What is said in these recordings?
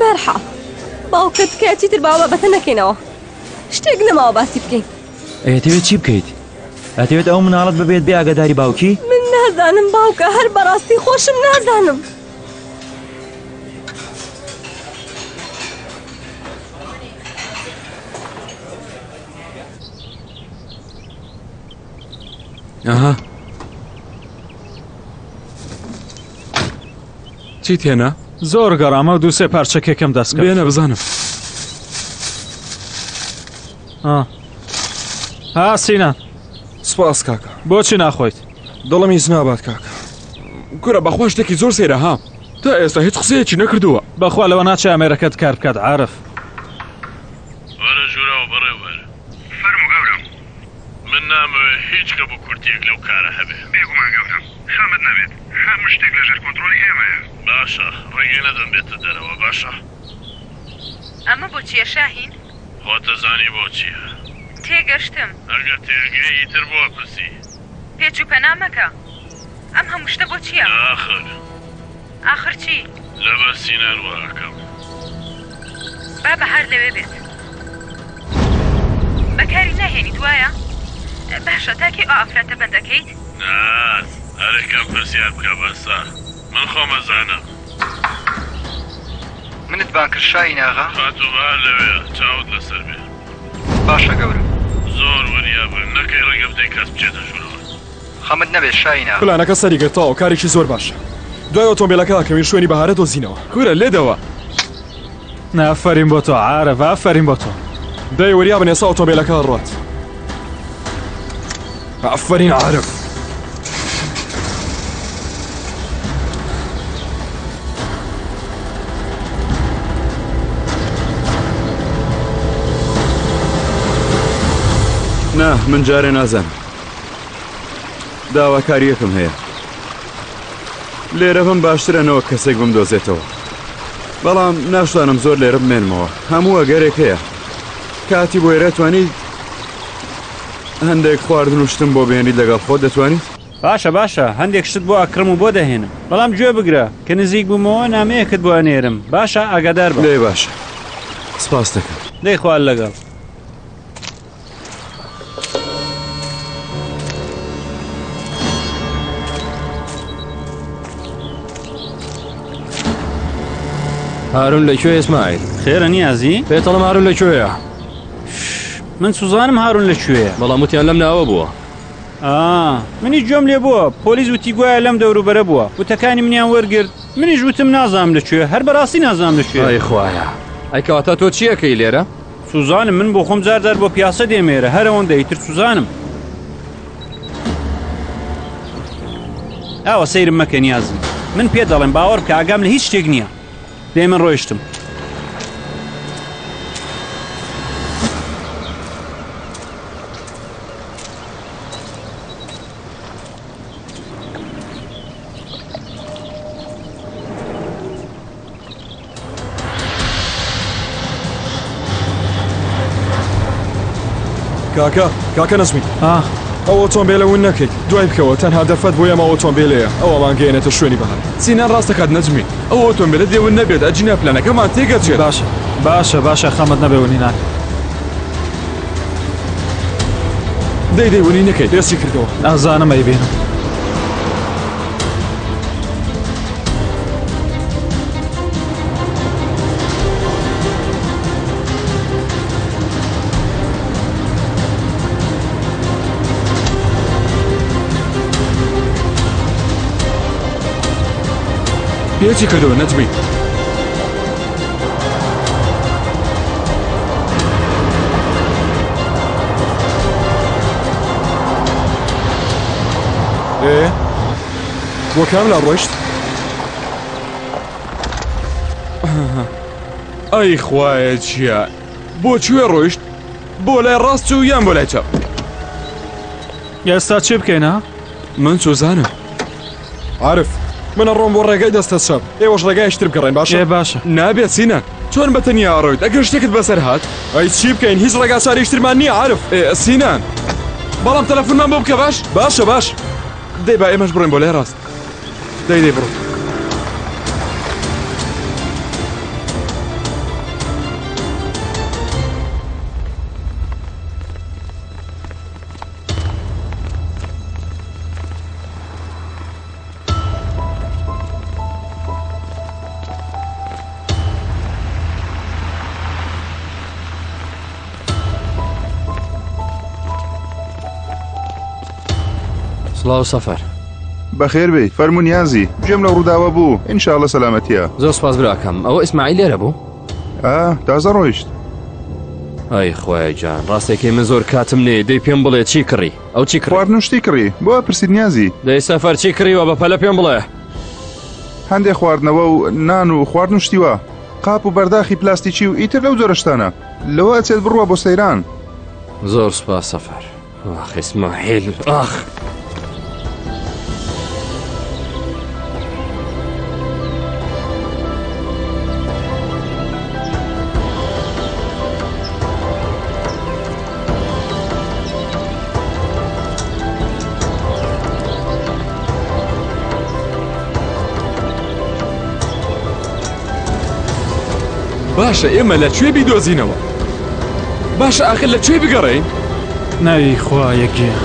بەرحە باوکت کە چیتر باوە بەتە نەکەینەوە شتێک نەماوە باسی بکەین. ئەتەوێت چی بکەیت؟ ئەتەوێت ئەو مناڵت ببێت بێ ئاگاداری باوکی؟ من نازانم باوکە هەر بەڕاستی خۆشم نازانم. ئەها چی تێنا؟ زۆر گەڕامە و دووسێ پارچەکێکم دەست کرد. بێنە بزانم. ها سینان سپاس کاکە. بۆچی ناخۆیت؟ دڵم هیچ نابات کاکە. کورە بەخوا شتێکی زۆر سێرە ها. تا ئێستا هیچ قسەیەکی نەکردووە. بەخوا لەوە ناچێ ئەمێرەکەت کار بکات عارف. وەرە ژوورەوە بەڕێوەرە. فەرموو گەورم. من نامەوێ هیچ کە بۆ کورتێک لەو کارە هەبێ. بێگومان گەورم. خەمت نەبێت. هەموو شتێک لەژێر کۆنتڕۆلی ئێمەیە. باشە ڕێگەی نەدەم بێتە دەرەوە باشە. ئەمە بۆچیە شاهین؟ خۆتەزانی بۆچیە. تێگەشتم. ئەگە تێگەی تر بۆ پرسی. پێچ و پەنا مەکە. ئەم هەموو شتە بۆچییە؟ ئاخر چی؟ لەبەر سینان واکەم. با بەهار لەوێ بێت. بەکاری ناهێنی دوایە؟ باشە تاکی ئەو ئافرەتە بەندەکەیت؟ ناز هەرێکم پرسیار بکە بەسا. من خۆمەزانم. منت بان کرد شاهین ئاغا؟ هاتوو بەهار لەوێە چاوت لەسەر بێ. باشە گەورم. زۆر وەریابن نەکەی ڕێگە بدەی کەس بچێتە ژوورەوە. خەمت نەبێت شاهین ئاغا. پلانەکە سەری گرتەوە کارێکی زۆر باشە. دوای ئۆتۆمبیلەکە ئەکەوین شوێنی بەهارە دۆزینەوە. کورە لێدەوە. ئافەرین بۆ تۆ عارف ئافەرین بۆ تۆ. دای وەریابن ئێستا ئۆتۆمبیلەکە ڕات. ئافەرین عارف. نا من جارێ نازانم. داواکاریەکم هەیە. لێرە بم باشترەنەوە کەسێک بم دۆزێتەوە. بەڵام ناشتوانم زۆر لێرە بمێنمەوە. هەموو ئەگەرێک هەیە. کاتی بۆ ئێرە توانیت هەندێک خواردن و شتم بۆ بێنیت لەگەڵ خۆت دەتوانیت؟ باشە هەندێک شت بۆ ئەکڕم و بۆ دەهێنم. بەڵام گوێ بگرە کە نزیک بوومەوە نامەیەکت بۆ ئەنێرم. باشە ئاگادار بە. لێ باشە. سپاس دەکەم. دەی خوال لەگەڵ. هارون لەکوێ ئێسماعیل؟ خێرە نیازی؟ پێتەڵم هارون لەکوێیە؟ من سوزانم هارون لەکوێیە. بەڵام وتیان لەم ناوە بووە. منی گوێم لێ بووە پۆلیس وتی گوایە لەم دەوروبەرە بووە. وتەکانی منیان وەرگرت. منیش وتم نازانم لەکوێ. هەر بەڕاستی نازانم لەکوێ. ئای خوایە. ئەی کەواتە تۆ چیەکەی لێرە؟ سوزانم من بۆ خۆم جار بۆ پیاسە دێمێرە هەرەوەندە ئیتر سوزانم. ئاوە سەیرم مەکە نیازم. من پێ دەڵێم باوەڕ بکە ئاگام لە هیچ شتێک نییە. دێ من ڕۆیشتم. کاکە نەزمی. ئەو ئۆتۆمبیلە ون نەکەیت. دوای بکەوە تەنها دەرفەت بۆ ئێمە ئۆتۆمبیلەیە. ئەوەمان گەێنێتە شوێنی بەهار. سینان ڕاست دەکات نەجمی. ئەو ئۆتۆمبیلە دێون نەبێت ئەجینە پلانەکەمان تێگەچێت. باشە خەمت نەبێ نان. دەی ونی نەکەیت دەستی کردەوە. نازانم ئەیبینم. پێچی کردەوە نەجمی. بۆ کام لا ڕۆیشت؟ ئەی خوایە چییە؟ بۆ کوێ ڕۆیشت؟ بۆ لای ڕاست و یان بۆ لای چاپ؟ ئێستا چی بکەینە؟ من سوزانم. عارف منە ڕۆم بۆ ڕێگای دەستە چاپ. ئێوەش ڕێگایشتر بگەڕێن باشە؟ باشە. نابێت سینان. چۆن بەتەنیا ڕۆیت؟ ئەگەر شتێکت بەسەر هات؟ ئەی چی بکەین؟ هیچ ڕێگا چارەیشترمان نییە عارف. سینان. بەڵام تەلەفۆنمان بۆ بکە باش؟ باش. دەی با ئێمەش بڕێن بۆ لای ڕاست. دەی بڕۆ. سڵاو سەفەر بەخێر بێ فەرموو نیازی گوێم لە ڕووداوە بوو ئینشاڵڵە سەلامەتیە. زۆر سپاس براکەم. ئەوە ئیسماعیل لێرە بوو؟ تازە ڕۆیشت. ئای خۆی جان ڕاستێکی من زۆر کاتم نێ دەی پێم بڵێ چی کڕی ئەو چی خواردن شتی کڕی بۆ پرسید نیازی دەی سەفەر چی کڕیوە بە پەلە پێم بڵێ. هەندێک خواردنەوە و نان و خواردن شتیوە قاپ و بەرداخی پلاستیکی و ئیتر لەو جۆرەشتانە لەوە ئەچێت بڕوە بۆ سەیران. زۆر سپاس سەفەر. ئاخ ئیسماعیل ئاخ. باشە ئێمە لەکوێ بیدۆزینەوە؟ باشە ئاخر لەکوێ بگەڕێین؟ ناوی خوا یەکێ.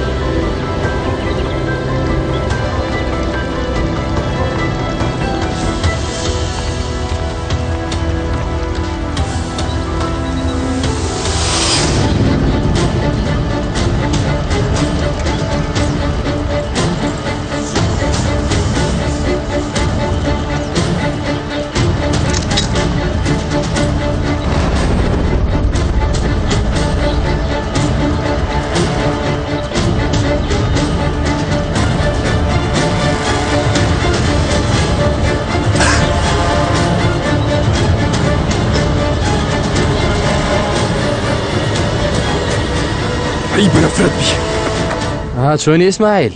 عیب نەفرەت بی. چۆنی ئیسماعیل؟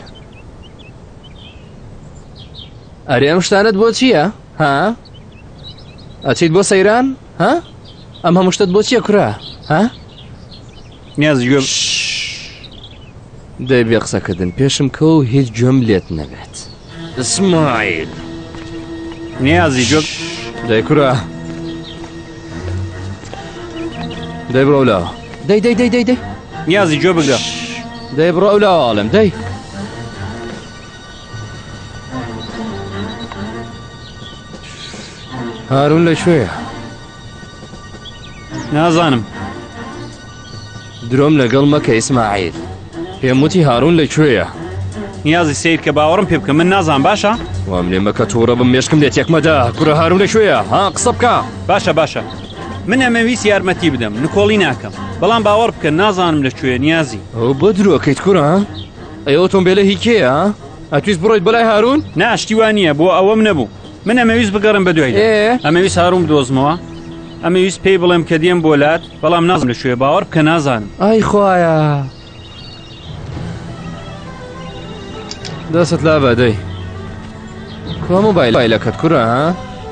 ئەرێ ئەم شتانت بۆ چییە؟ ها؟ ئەچیت بۆ سەیران؟ ها؟ ئەم هەموو شتت بۆ چییە کوڕە؟ ها؟ نیازی گوێ دەی بێ قسەکردن پێشم کە و هیچ گوێم لێت نەبێت. ئیسماعیل نیازی گوێ دەی کوڕە دەی بڕۆ لەوە دەی نیازی گوێ بگرە دەی بڕۆ لەواڵم دەی هارون لەکوێیە؟ نازانم. درۆم لەگەڵ مەکە ئیسماعیل پێم وتی هارون لەکوێیە؟ نیازی سیر کە باوەڕم پێ بکە من نازان باشە؟ وام لێ مەکە تووڕە بم مێشکم لێت یەکمەدا کوڕە هارون لەکوێیە؟ ها قسە بکە. باشە من ئەمەویست یارمەتی بدەم نکۆڵی ناکەم بەڵام باوەڕ بکە نازانم لەکوێ نیازی. ئەو بۆ درۆکەیت کوڕە ئەی ئۆتۆمبیلە هی کێیە؟ ئەتویست بڕۆیت بەلای هارون؟ ناشتی وان نییە بۆ ئەوەم نەبوو من ئەمەویست بگەڕم بە دوای ئەمەویست هارون بدۆزمەوە ئەمەویست پێی بڵێم کە دێم بۆ لات بەڵام نازم لەکوێ باوەڕ بکە نازانم. ئای خوایە دەست لا بەدەی کۆ مۆبایلەکەت کوڕە ها؟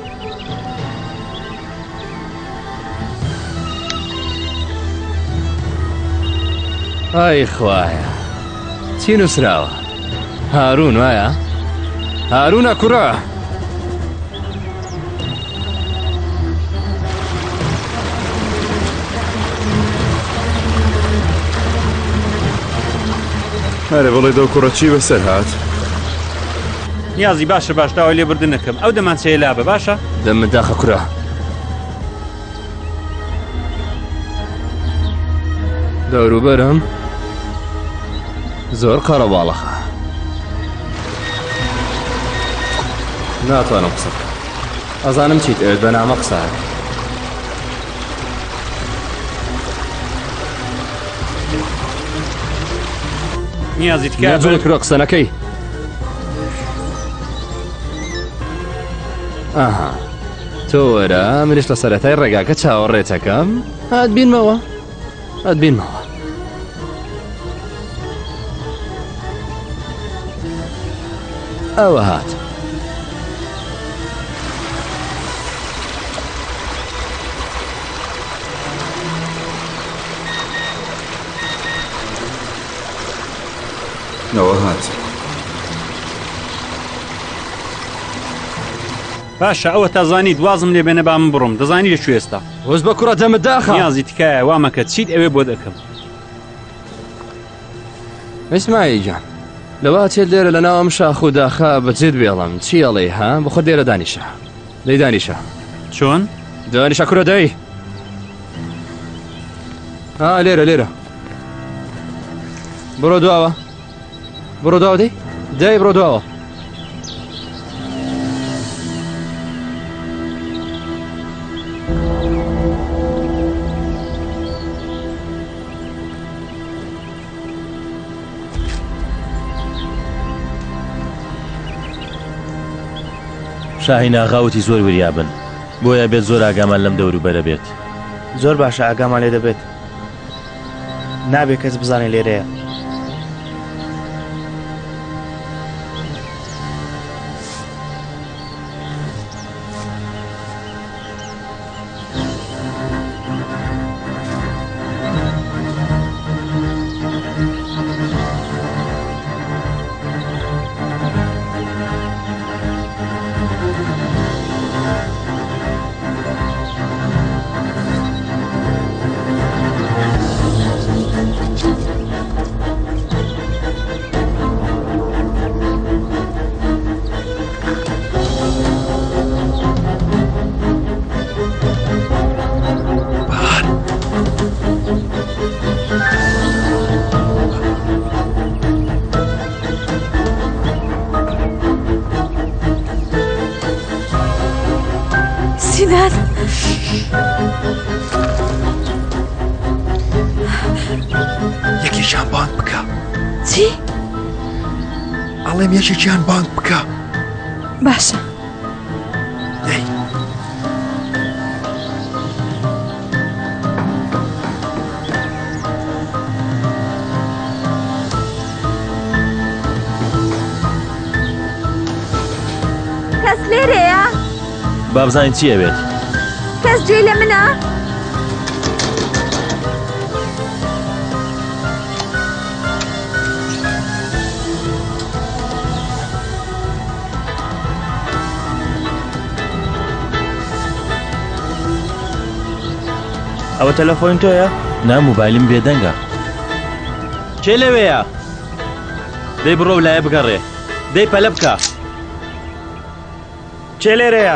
ئای خوایە چی نووسراوە؟ هارون وایە؟ هارونە کوڕە؟ هەرێ بڵێ دەو کوڕە چی بەسەر هات؟ نیازی باشە باش داوای لێبوردن نەکەم ئەو دەمانچەیە لابە باشە؟ دەمت داخە کوڕە دەوروبەرم زۆر قەرەباڵەخە ناتوانم قسە بکەم ئەزانم چیت ئەوێت بەنامە قسە نیازی تکە نەجوڵ کرۆ قسە نەکەی ئاها تۆ وەرە منیش لە سەرەتای ڕێگاکە چاوەڕێتەکەم هات بینمەوە ئەوە هات ئەوە هات باشە ئەوە تازانی دوازم لێ بێنە با من بڕۆم دەزانی لەکوێ ئێستا وەز بە کوڕە دەمت داخە نیازی تکایە وامەکە چیت ئەوێ بۆ دەکەم ئیسماعیل جان لەوا چێت لێرە لە ناوەم شاخ و داخە بەجێت بێڵم چی ئەڵێ ها بخۆ دێرە دانیشە دەی دانیشە چۆن؟ دانیشە کوڕە دەی ها لێرە بڕۆ دواوە بڕۆ داوا دەی دای بڕۆ داوە شاهین ئاغاوتی زۆر وریابن بۆیە بێت زۆر ئاگامان لەم دەوروبەرە بێت زۆر باشە ئاگامان لێ دەبێت نابێت کەس بزانێ لێرەیە سینان یەکێکیان بانگ بکە چی؟ ئەڵێم یەکێکیان بانگ بکە باشە دەی کەس لێرەیە؟ با بزانین چی ئەوێت کەس گوێی لە منە؟ ئەوە تەلەفۆن تۆیە؟ نا موبایلم بێدەنگە کێ لەوەیە دەی بڕۆ لایە بگەڕێ دەی پەلە بکە چێ لێرەیە؟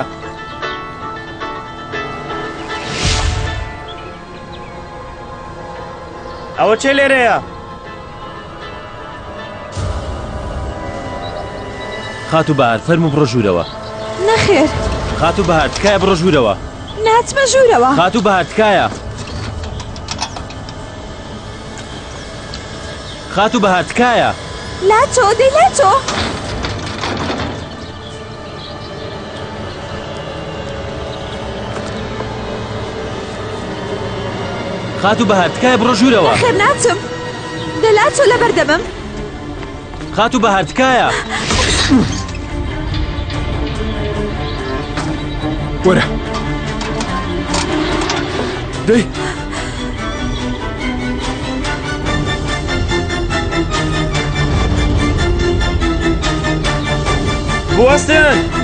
ئەوە چێ لێرەیە؟ خاتو بەهار فەرموو بڕۆ ژوورەوە نەخێر خاتو بەهار تکایە بڕۆ ژوورەوە ناچمە ژوورەوە خاتو بەهار تکایە خاتو بەهار تکایە لاچۆ دەی لاچۆ خاتو بەهار تکایە بڕۆ ژوورەوە نەخێر ناچم دە لاچۆ لە بەردەمم خاتو بەهار تکایە وەرە دەی بوەستن